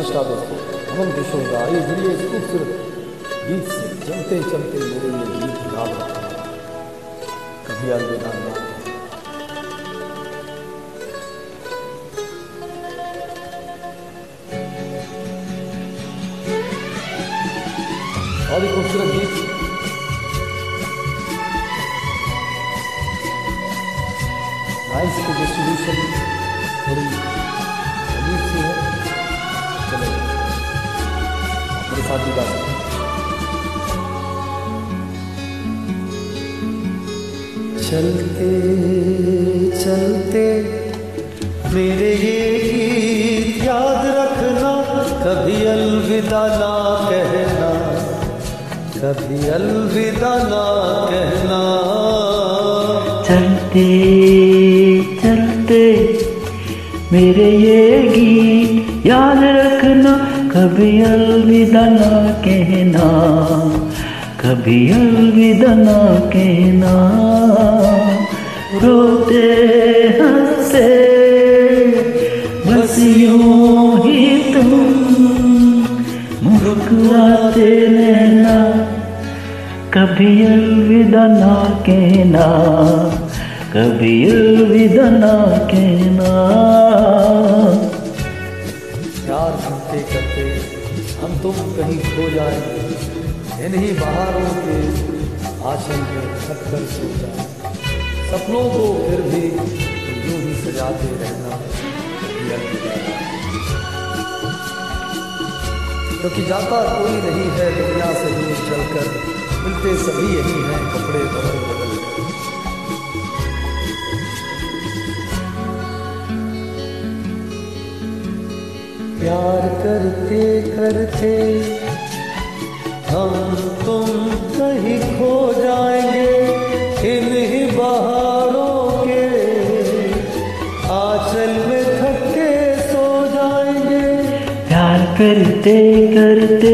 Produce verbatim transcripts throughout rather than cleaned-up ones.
नमस्कार दोस्तों, अमन किशोर का आइए जुड़िए इस खूबसूरत गीत से। चलते चलते मेरे ये गीत याद रखना, कभी अलविदा ना। और एक खूबसूरत गीत राइस की डिस्ट्रीब्यूशन थोड़ी अजीब सी है, चलो मेरे साथ भी गा सकते हैं। चलते चलते मेरे ये गीत याद रखना, कभी अलविदा ना कहना, कभी अलविदा ना कहना। चलते चलते मेरे ये गीत याद रखना, कभी अलविदा ना कहना, कभी अलविदा ना कहना। रोते हंसते बस यूं ही तुम मुस्कुराते रहना, कभी अलविदा ना कहना, कभी अलविदा ना कहना। प्यार करते करते हम तुम कहीं खो जाएंगे, इन्हीं बहारों के आंचल में थक कर सो जाए। सपनों को फिर भी यूं ही सजाते रहना, कभी अलविदा ना। क्योंकि जाता कोई नहीं है दुनिया से दूर चलकर, मिलते सभी यही हैं कपड़े बदल बदल कर। प्यार करते करते हम तुम कहीं खो जाएंगे, इन्हीं बहारों के आंचल में थक के सो जाएंगे। प्यार करते करते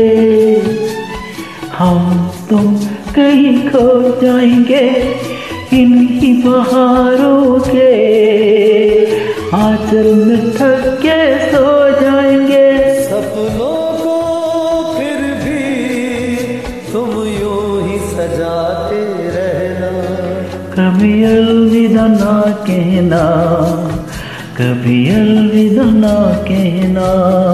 हम तुम कहीं खो जाएंगे, इन्हीं बहारों के आंचल में थक के सो जाएंगे। सपनों को फिर भी तुम यूं ही सजाते रहना, कभी अलविदा ना कहना, कभी अलविदा ना कहना।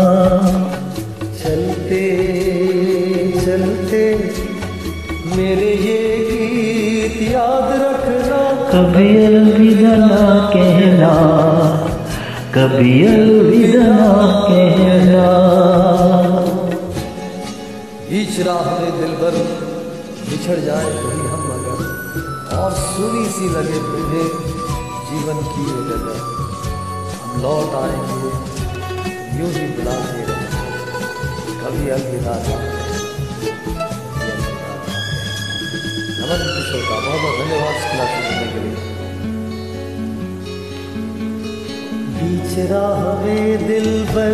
चलते चलते मेरे ये गीत याद रखना, कभी अलविदा ना कहना, कभी अलविदा ना कहना। बीच राह में दिलबर बिछड़ जाए कहीं हम अगर, और सुनी सी लगे तुझे जीवन की ये जगह, हम लौट आएंगे यूं ही बुलाते रहना, कभी अलविदा ना। अमन किशोर का बहुत बहुत धन्यवाद खिलाते सुनने के लिए। बीच राह में दिलबर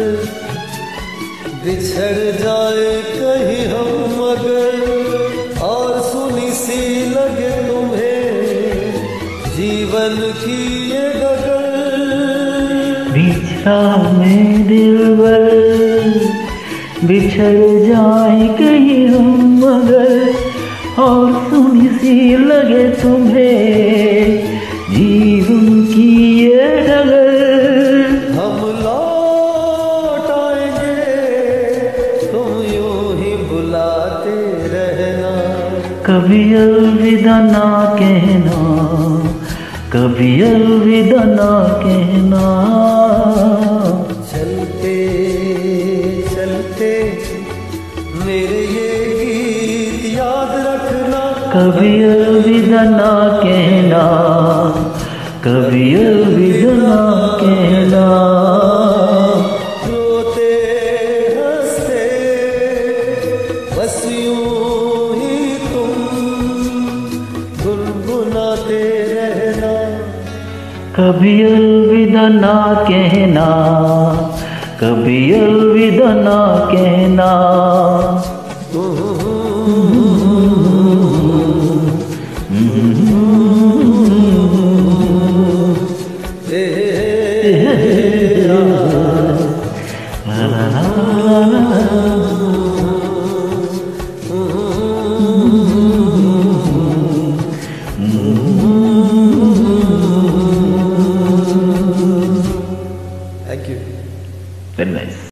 बिछड़ जाए कहीं हम अगर, और सुनी सी लगे तुम्हें जीवन की ये डगर। बीच राह में दिलबर बिछड़ जाए कहीं हम अगर, और सुनी सी लगे तुम्हें जीवन की ये डगर। हम लौट आएंगे तुम यूं ही बुलाते रहना, कभी अलविदा ना कहना, कभी अलविदा ना कहना। चलते चलते मेरे ये गीत याद रखना, कभी अलविदा ना कहना, कभी अलविदा ना कहना। रोते हंसते बस यूं ही तुम गुनगुनाते रहना, कभी अलविदा ना कहना, कभी अलविदा ना कहना। La la la very nice.